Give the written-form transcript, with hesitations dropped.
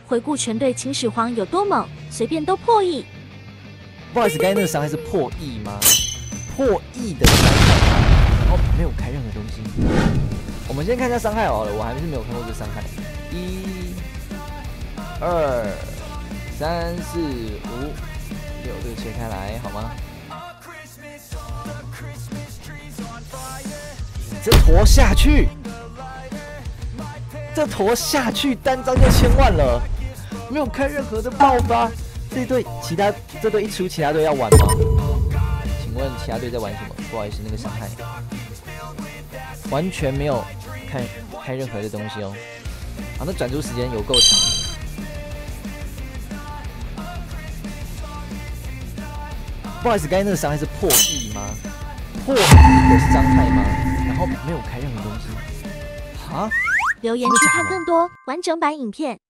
回顾全队秦始皇有多猛，随便都破亿。 不好意思，刚才那个伤害是破亿吗？破亿的伤害，然后没有开任何东西。我们先看一下伤害好了，我还是没有看过这伤害。1、2、3、4、5、6，这个切开来好吗？这坨下去，这坨下去，单张就1000万了，没有开任何的爆发。这队这队一出，其他队要玩吗？请问其他队在玩什么？不好意思，那个伤害完全没有开任何的东西哦。好，那转出时间有够长。不好意思，刚才那个伤害是破亿吗？破亿的伤害吗？然后没有开任何东西。哈？ 留言区看更多完整版影片。